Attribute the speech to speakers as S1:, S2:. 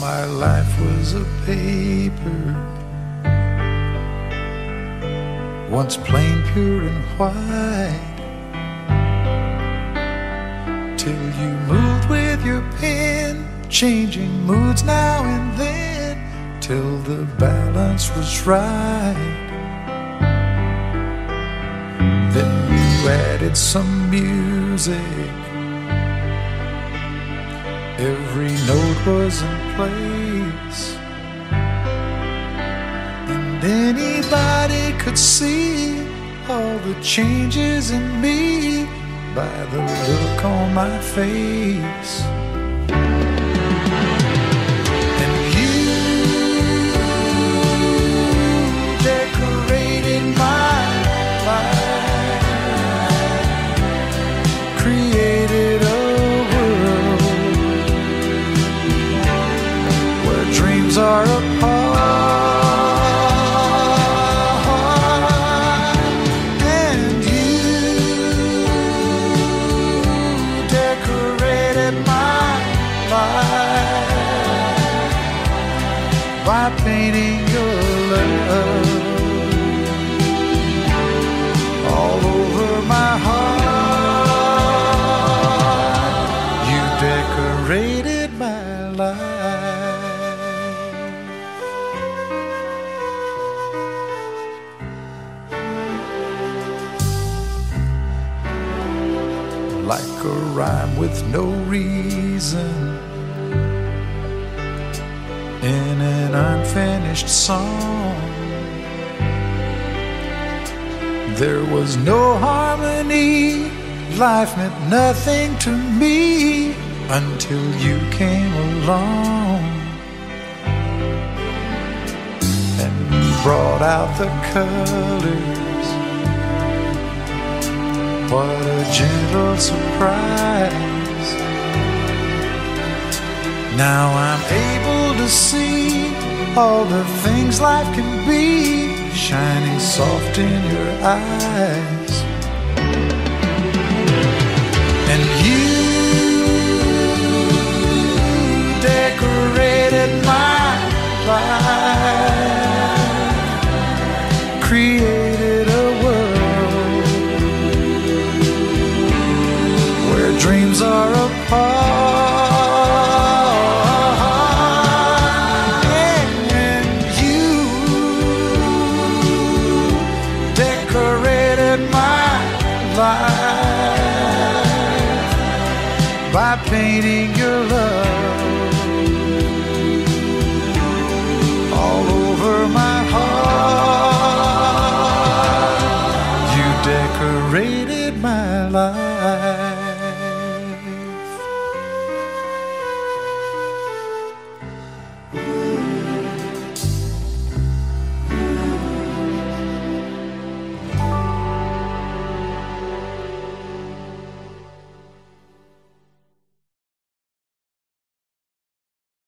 S1: my life was a paper, once plain, pure and white, till you moved with your pen, changing moods now and then, till the balance was right. Then you added some music, every note was in place, and anybody could see all the changes in me by the look on my face. And you decorated my life, created a dreams are apart, and you decorated my life by painting your love all over my heart. You decorated my life. Like a rhyme with no reason in an unfinished song, there was no harmony, life meant nothing to me until you came along and brought out the colors. What a gentle surprise. Now I'm able to see all the things life can be, shining soft in your eyes. And you decorated my